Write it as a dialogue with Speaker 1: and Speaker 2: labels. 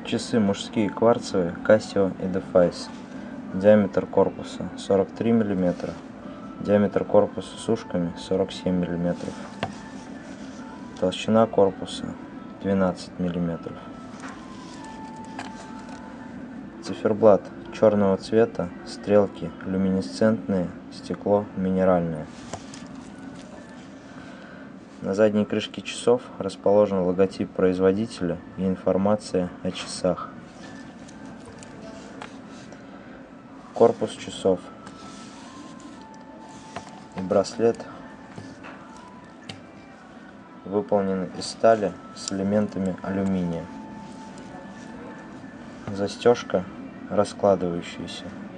Speaker 1: Часы мужские кварцевые Casio Edelweiss. Диаметр корпуса 43 мм. Диаметр корпуса с ушками 47 мм. Толщина корпуса 12 мм. Циферблат черного цвета, стрелки люминесцентные, стекло минеральное. На задней крышке часов расположен логотип производителя и информация о часах. Корпус часов и браслет выполнены из стали с элементами алюминия. Застежка раскладывающаяся.